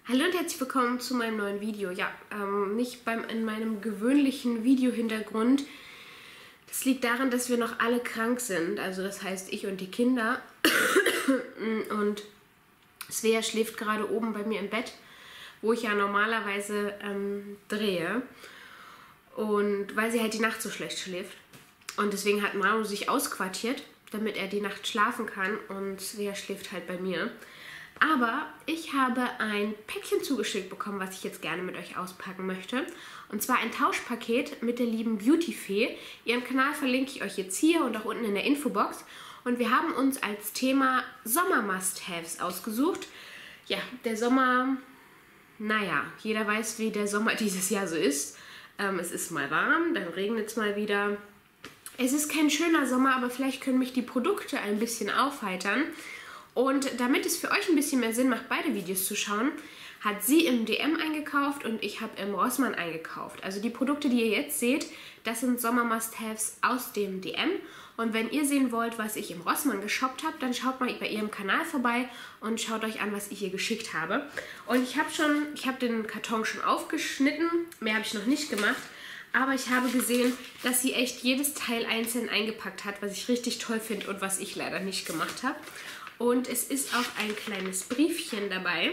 Hallo und herzlich willkommen zu meinem neuen Video. Ja, nicht in meinem gewöhnlichen Videohintergrund. Das liegt daran, dass wir noch alle krank sind. Also das heißt, ich und die Kinder. Und Svea schläft gerade oben bei mir im Bett, wo ich ja normalerweise drehe. Und weil sie halt die Nacht so schlecht schläft. Und deswegen hat Manu sich ausquartiert, damit er die Nacht schlafen kann. Und Svea schläft halt bei mir. Aber ich habe ein Päckchen zugeschickt bekommen, was ich jetzt gerne mit euch auspacken möchte. Und zwar ein Tauschpaket mit der lieben Beautyfee. Ihren Kanal verlinke ich euch jetzt hier und auch unten in der Infobox. Und wir haben uns als Thema Sommer-Must-Haves ausgesucht. Ja, der Sommer, naja, jeder weiß, wie der Sommer dieses Jahr so ist. Es ist mal warm, dann regnet es mal wieder. Es ist kein schöner Sommer, aber vielleicht können mich die Produkte ein bisschen aufheitern. Und damit es für euch ein bisschen mehr Sinn macht, beide Videos zu schauen, hat sie im DM eingekauft und ich habe im Rossmann eingekauft. Also die Produkte, die ihr jetzt seht, das sind Sommer-Must-Haves aus dem DM. Und wenn ihr sehen wollt, was ich im Rossmann geshoppt habe, dann schaut mal bei ihrem Kanal vorbei und schaut euch an, was ich ihr geschickt habe. Und ich habe den Karton schon aufgeschnitten, mehr habe ich noch nicht gemacht. Aber ich habe gesehen, dass sie echt jedes Teil einzeln eingepackt hat, was ich richtig toll finde und was ich leider nicht gemacht habe. Und es ist auch ein kleines Briefchen dabei.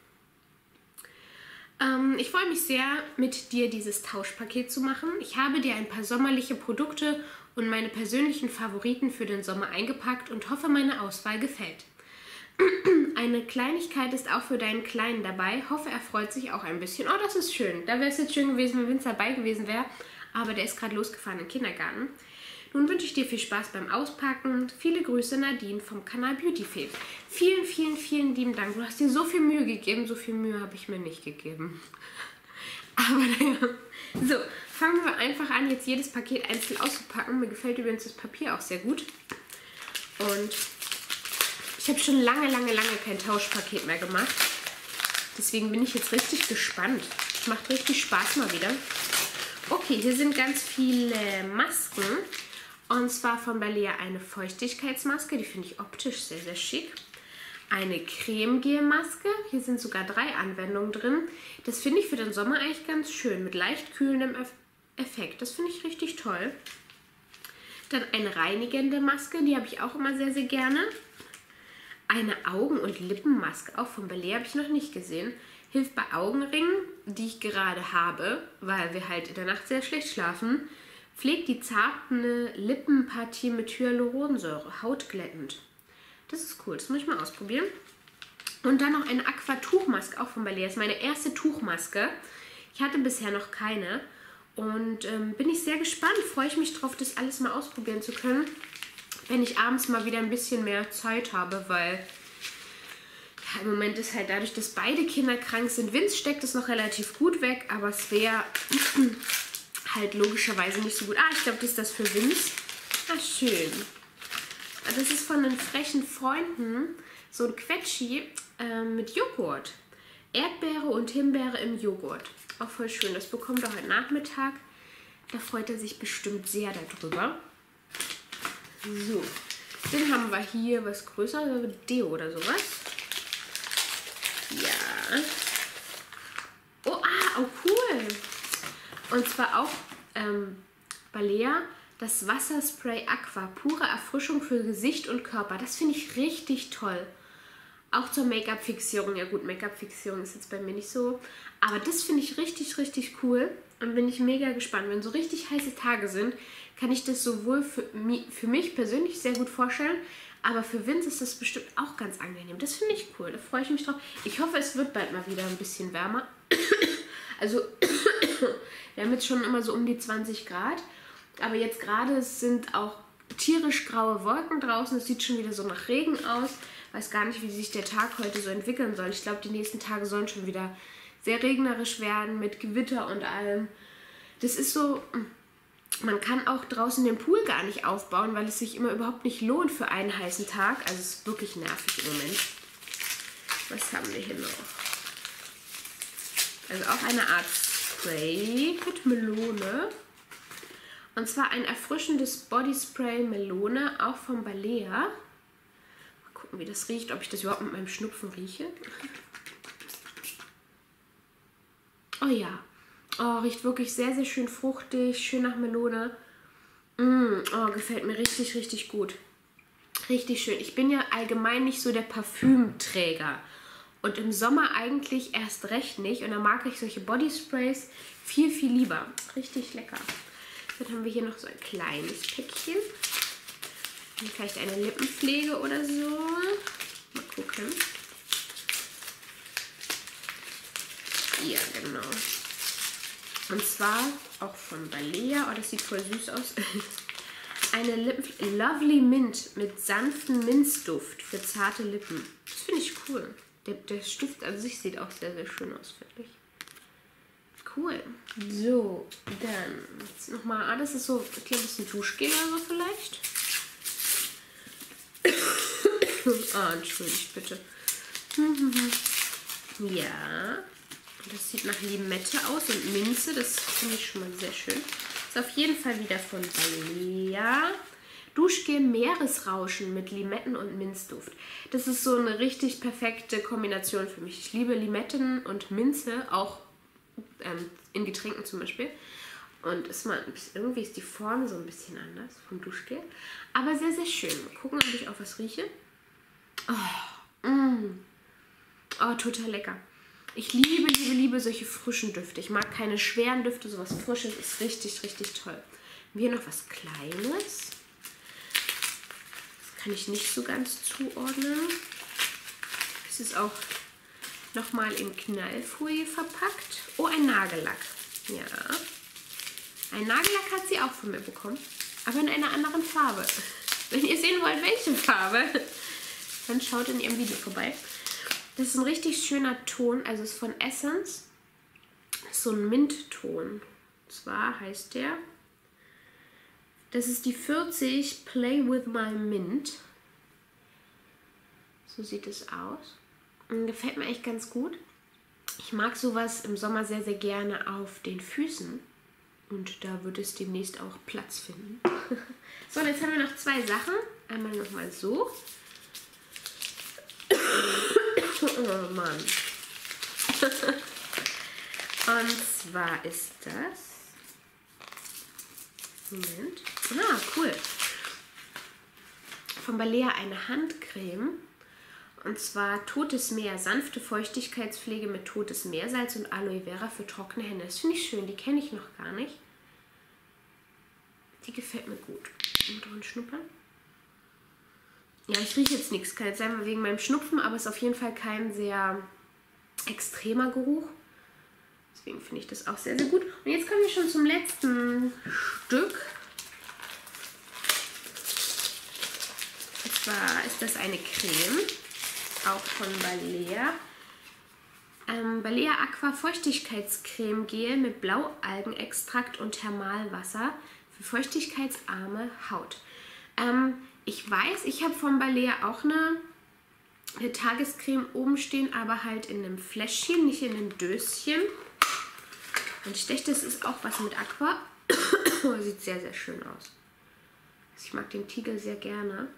Ich freue mich sehr, mit dir dieses Tauschpaket zu machen. Ich habe dir ein paar sommerliche Produkte und meine persönlichen Favoriten für den Sommer eingepackt und hoffe, meine Auswahl gefällt. Eine Kleinigkeit ist auch für deinen Kleinen dabei. Hoffe, er freut sich auch ein bisschen. Oh, das ist schön. Da wäre es jetzt schön gewesen, wenn Vince dabei gewesen wäre. Aber der ist gerade losgefahren in den Kindergarten. Nun wünsche ich dir viel Spaß beim Auspacken. Viele Grüße, Nadine vom Kanal Beautyfee. Vielen, vielen, vielen lieben Dank. Du hast dir so viel Mühe gegeben. So viel Mühe habe ich mir nicht gegeben. Aber naja. So, fangen wir einfach an, jetzt jedes Paket einzeln auszupacken. Mir gefällt übrigens das Papier auch sehr gut. Und ich habe schon lange kein Tauschpaket mehr gemacht. Deswegen bin ich jetzt richtig gespannt. Macht richtig Spaß mal wieder. Okay, hier sind ganz viele Masken. Und zwar von Balea eine Feuchtigkeitsmaske, die finde ich optisch sehr, sehr schick. Eine Cremegel-Maske, hier sind sogar 3 Anwendungen drin. Das finde ich für den Sommer eigentlich ganz schön, mit leicht kühlendem Effekt. Das finde ich richtig toll. Dann eine reinigende Maske, die habe ich auch immer sehr, sehr gerne. Eine Augen- und Lippenmaske, auch von Balea, habe ich noch nicht gesehen. Hilft bei Augenringen, die ich gerade habe, weil wir halt in der Nacht sehr schlecht schlafen. Pflegt die zarte Lippenpartie mit Hyaluronsäure, hautglättend. Das ist cool, das muss ich mal ausprobieren. Und dann noch eine Aquatuchmaske, auch von Balea. Das ist meine erste Tuchmaske. Ich hatte bisher noch keine. Und bin ich sehr gespannt, freue ich mich drauf, das alles mal ausprobieren zu können. Wenn ich abends mal wieder ein bisschen mehr Zeit habe, weil ja, im Moment ist halt dadurch, dass beide Kinder krank sind. Vince steckt es noch relativ gut weg, aber Svea halt logischerweise nicht so gut. Ah, ich glaube, das ist das für Vince. Ah, schön. Das ist von den frechen Freunden so ein Quetschi mit Joghurt. Erdbeere und Himbeere im Joghurt. Auch voll schön. Das bekommt er heute Nachmittag. Da freut er sich bestimmt sehr darüber. So, dann haben wir hier was Größeres, Deo oder sowas. Ja. Oh, oh cool. Und zwar auch Balea, das Wasserspray Aqua, pure Erfrischung für Gesicht und Körper. Das finde ich richtig toll. Auch zur Make-up-Fixierung. Ja gut, Make-up-Fixierung ist jetzt bei mir nicht so. Aber das finde ich richtig cool. Und bin ich mega gespannt. Wenn so richtig heiße Tage sind, kann ich das sowohl für mich persönlich sehr gut vorstellen, aber für Vince ist das bestimmt auch ganz angenehm. Das finde ich cool, da freue ich mich drauf. Ich hoffe, es wird bald mal wieder ein bisschen wärmer. Also, wir haben jetzt schon immer so um die 20 Grad. Aber jetzt gerade sind auch tierisch graue Wolken draußen. Es sieht schon wieder so nach Regen aus. Weiß gar nicht, wie sich der Tag heute so entwickeln soll. Ich glaube, die nächsten Tage sollen schon wieder sehr regnerisch werden mit Gewitter und allem. Das ist so, man kann auch draußen den Pool gar nicht aufbauen, weil es sich immer überhaupt nicht lohnt für einen heißen Tag. Also es ist wirklich nervig im Moment. Was haben wir hier noch? Also auch eine Art Spray mit Melone. Und zwar ein erfrischendes Bodyspray Melone, auch von Balea. Mal gucken, wie das riecht, ob ich das überhaupt mit meinem Schnupfen rieche. Oh ja. Oh, riecht wirklich sehr, sehr schön fruchtig, schön nach Melone. Oh, gefällt mir richtig, richtig gut. Richtig schön. Ich bin ja allgemein nicht so der Parfümträger. Und im Sommer eigentlich erst recht nicht. Und da mag ich solche Bodysprays viel, viel lieber. Richtig lecker. Dann haben wir hier noch so ein kleines Päckchen. Und vielleicht eine Lippenpflege oder so. Mal gucken. Ja, genau. Und zwar auch von Balea. Oh, das sieht voll süß aus. Eine Lovely Mint mit sanftem Minzduft für zarte Lippen. Das finde ich cool. Der Stift an sich sieht auch sehr, sehr schön aus, finde ich. Cool. So, dann jetzt nochmal. Das ist so, ich glaube, das ist ein Duschgel oder so vielleicht. Entschuldigt bitte. Ja. Das sieht nach Limette aus und Minze. Das finde ich schon mal sehr schön. Ist auf jeden Fall wieder von Balea. Duschgel Meeresrauschen mit Limetten und Minzduft. Das ist so eine richtig perfekte Kombination für mich. Ich liebe Limetten und Minze, auch in Getränken zum Beispiel. Und irgendwie ist die Form so ein bisschen anders vom Duschgel. Aber sehr, sehr schön. Mal gucken, ob ich auch was rieche. Oh, total lecker. Ich liebe, liebe, liebe solche frischen Düfte. Ich mag keine schweren Düfte, sowas Frisches ist richtig, richtig toll. Hier noch was Kleines. Das kann ich nicht so ganz zuordnen. Es ist auch nochmal in Knallfolie verpackt. Oh, ein Nagellack. Ja. Ein Nagellack hat sie auch von mir bekommen, aber in einer anderen Farbe. Wenn ihr sehen wollt, welche Farbe, dann schaut in ihrem Video vorbei. Das ist ein richtig schöner Ton, also ist von Essence. Das ist so ein Mintton. Und zwar heißt der, das ist die 40 Play with My Mint. So sieht es aus. Und gefällt mir echt ganz gut. Ich mag sowas im Sommer sehr, sehr gerne auf den Füßen. Und da wird es demnächst auch Platz finden. So, und jetzt haben wir noch zwei Sachen. Einmal nochmal so. Oh Mann. Und zwar ist das... Moment. Ah, cool. Von Balea eine Handcreme. Und zwar Totes Meer. Sanfte Feuchtigkeitspflege mit Totes Meersalz und Aloe Vera für trockene Hände. Das finde ich schön. Die kenne ich noch gar nicht. Die gefällt mir gut. Und drin schnuppern. Ja, ich rieche jetzt nichts. Kann jetzt sein wegen meinem Schnupfen, aber es ist auf jeden Fall kein sehr extremer Geruch. Deswegen finde ich das auch sehr, sehr gut. Und jetzt kommen wir schon zum letzten Stück. Und zwar ist das eine Creme, auch von Balea. Balea Aqua Feuchtigkeitscreme Gel mit Blaualgenextrakt und Thermalwasser für feuchtigkeitsarme Haut. Ich weiß, ich habe von Balea auch eine Tagescreme oben stehen, aber halt in einem Fläschchen, nicht in einem Döschen. Und ich dachte, das ist auch was mit Aqua. Sieht sehr, sehr schön aus. Ich mag den Tiegel sehr gerne.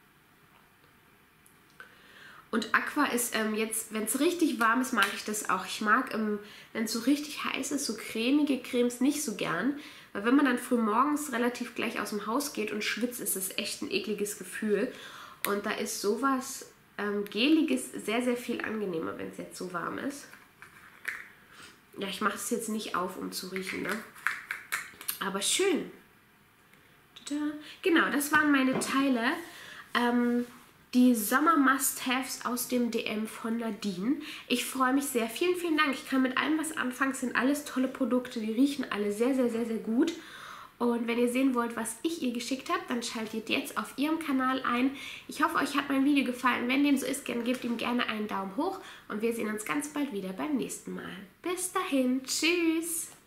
Und Aqua ist jetzt, wenn es richtig warm ist, mag ich das auch. Ich mag, wenn es so richtig heiß ist, so cremige Cremes nicht so gern. Weil wenn man dann früh morgens relativ gleich aus dem Haus geht und schwitzt, ist es echt ein ekliges Gefühl. Und da ist sowas Geliges sehr, sehr viel angenehmer, wenn es jetzt so warm ist. Ja, ich mache es jetzt nicht auf, um zu riechen, ne? Aber schön. Tada. Genau, das waren meine Teile. Die Sommer-Must-Haves aus dem DM von Nadine. Ich freue mich sehr. Vielen, vielen Dank. Ich kann mit allem was anfangen. Es sind alles tolle Produkte. Die riechen alle sehr, sehr, sehr, sehr gut. Und wenn ihr sehen wollt, was ich ihr geschickt habe, dann schaltet jetzt auf ihrem Kanal ein. Ich hoffe, euch hat mein Video gefallen. Wenn dem so ist, gebt ihm gerne einen Daumen hoch. Und wir sehen uns ganz bald wieder beim nächsten Mal. Bis dahin. Tschüss.